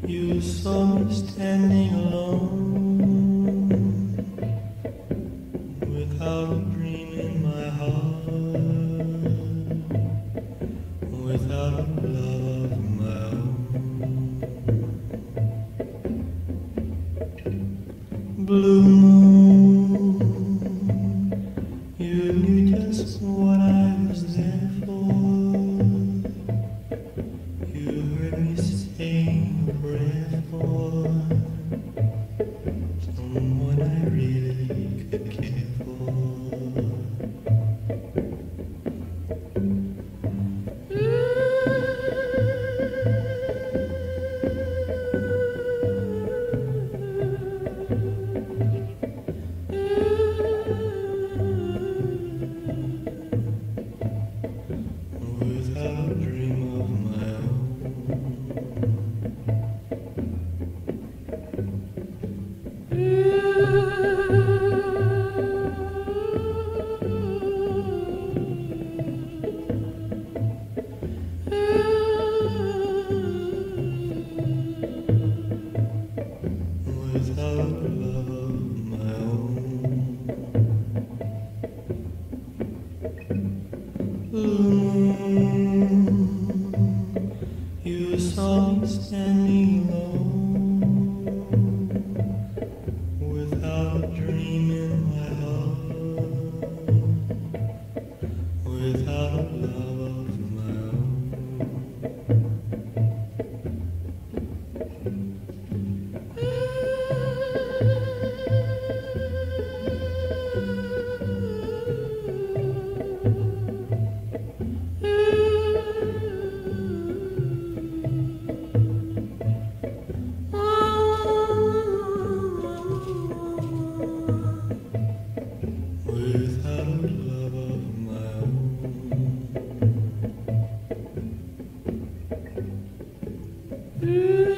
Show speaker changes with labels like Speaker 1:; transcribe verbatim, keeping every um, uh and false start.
Speaker 1: You saw me standing alone, without a dream in my heart, without a love of my own. Blue moon, you knew just what I was there for. You heard me saying a prayer for someone I really could care for. Without a dream of my without love of my own. Moon, you saw me standing alone, without a dream in my heart, without a love of my own. Without a love of my own.